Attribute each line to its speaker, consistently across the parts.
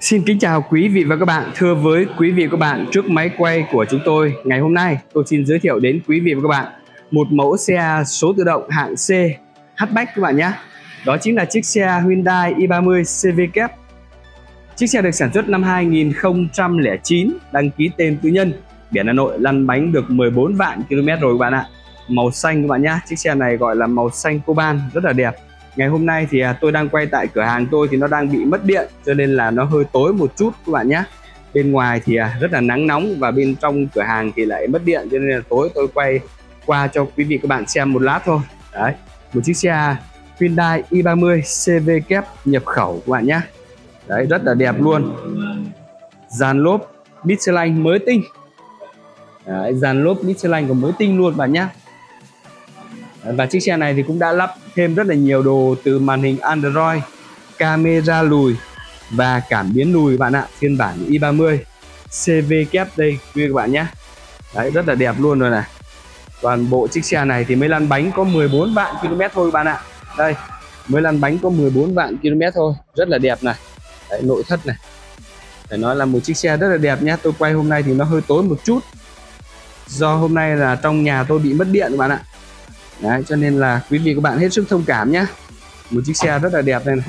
Speaker 1: Xin kính chào quý vị và các bạn. Thưa với quý vị và các bạn, trước máy quay của chúng tôi ngày hôm nay, tôi xin giới thiệu đến quý vị và các bạn một mẫu xe số tự động hạng C hatchback các bạn nhé. Đó chính là chiếc xe Hyundai i30 CV. Chiếc xe được sản xuất năm 2009, đăng ký tên tư nhân, biển Hà Nội, lăn bánh được 14 vạn km rồi các bạn ạ. Màu xanh các bạn nhé. Chiếc xe này gọi là màu xanh coban, rất là đẹp. Ngày hôm nay thì tôi đang quay tại cửa hàng tôi thì nó đang bị mất điện, cho nên là nó hơi tối một chút các bạn nhé. Bên ngoài thì rất là nắng nóng và bên trong cửa hàng thì lại mất điện, cho nên là tối tôi quay qua cho quý vị các bạn xem một lát thôi. Đấy, một chiếc xe Hyundai i30 CV nhập khẩu các bạn nhé. Đấy, rất là đẹp luôn. Dàn lốp Michelin mới tinh. Đấy, dàn lốp Michelin còn mới tinh luôn bạn nhé. Và chiếc xe này thì cũng đã lắp thêm rất là nhiều đồ, từ màn hình Android, camera lùi và cảm biến lùi bạn ạ. Phiên bản i30 CV đây quý vị các bạn nhé. Đấy, rất là đẹp luôn rồi này. Toàn bộ chiếc xe này thì mới lăn bánh có 14 vạn km thôi bạn ạ. Đây, mới lăn bánh có 14 vạn km thôi. Rất là đẹp này. Đấy, nội thất này, phải nói là một chiếc xe rất là đẹp nhé. Tôi quay hôm nay thì nó hơi tối một chút, do hôm nay là trong nhà tôi bị mất điện các bạn ạ. Đấy, cho nên là quý vị các bạn hết sức thông cảm nhé. Một chiếc xe rất là đẹp này, này.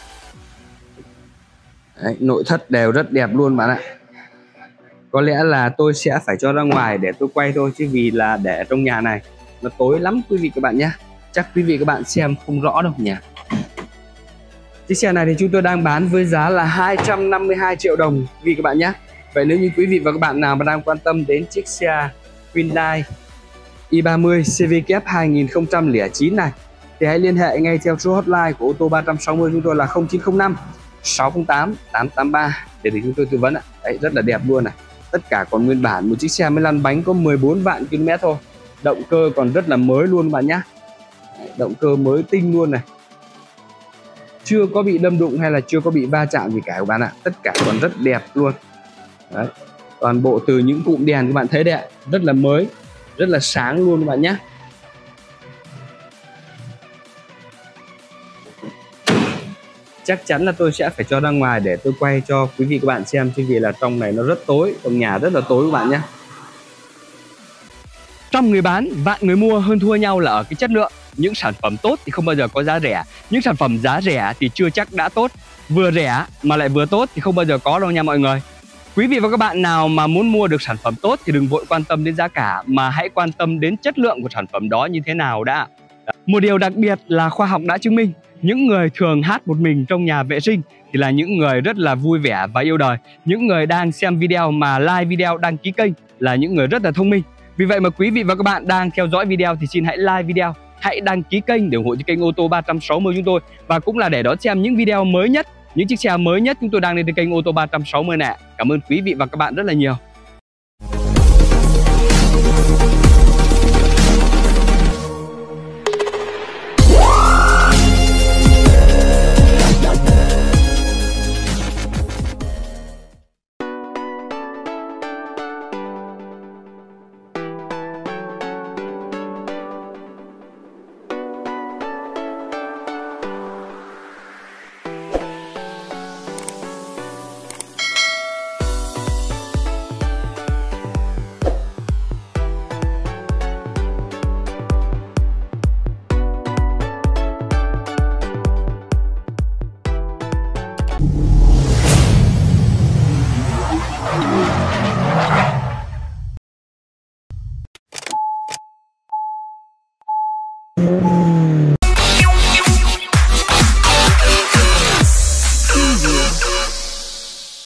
Speaker 1: Đấy, nội thất đều rất đẹp luôn bạn ạ. Có lẽ là tôi sẽ phải cho ra ngoài để tôi quay thôi, chứ vì là để trong nhà này nó tối lắm quý vị các bạn nhé. Chắc quý vị các bạn xem không rõ đâu nhỉ. Chiếc xe này thì chúng tôi đang bán với giá là 252 triệu đồng quý vị các bạn nhé. Vậy nếu như quý vị và các bạn nào mà đang quan tâm đến chiếc xe Hyundai i30 CV 2009 này thì hãy liên hệ ngay theo số hotline của ô tô 360 chúng tôi là 0905 608 883 để chúng tôi tư vấn ạ. Đấy, rất là đẹp luôn này. Tất cả còn nguyên bản, một chiếc xe mới lăn bánh có 14 vạn km thôi. Động cơ còn rất là mới luôn bạn nhé. Động cơ mới tinh luôn này. Chưa có bị đâm đụng hay là chưa có bị va chạm gì cả các bạn ạ. Tất cả còn rất đẹp luôn. Đấy. Toàn bộ từ những cụm đèn các bạn thấy đấy ạ, rất là mới, rất là sáng luôn các bạn nhé. Chắc chắn là tôi sẽ phải cho ra ngoài để tôi quay cho quý vị các bạn xem, chứ vì là trong này nó rất tối, trong nhà rất là tối các bạn nhé. Trong người bán, vạn người mua, hơn thua nhau là ở cái chất lượng. Những sản phẩm tốt thì không bao giờ có giá rẻ. Những sản phẩm giá rẻ thì chưa chắc đã tốt. Vừa rẻ mà lại vừa tốt thì không bao giờ có đâu nha mọi người. Quý vị và các bạn nào mà muốn mua được sản phẩm tốt thì đừng vội quan tâm đến giá cả, mà hãy quan tâm đến chất lượng của sản phẩm đó như thế nào đã. Một điều đặc biệt là khoa học đã chứng minh, những người thường hát một mình trong nhà vệ sinh thì là những người rất là vui vẻ và yêu đời. Những người đang xem video mà like video, đăng ký kênh là những người rất là thông minh. Vì vậy mà quý vị và các bạn đang theo dõi video thì xin hãy like video, hãy đăng ký kênh để ủng hộ cho kênh ô tô 360 chúng tôi, và cũng là để đón xem những video mới nhất, những chiếc xe mới nhất chúng tôi đang lên trên kênh ô tô 360 này. Cảm ơn quý vị và các bạn rất là nhiều.
Speaker 2: Thank you.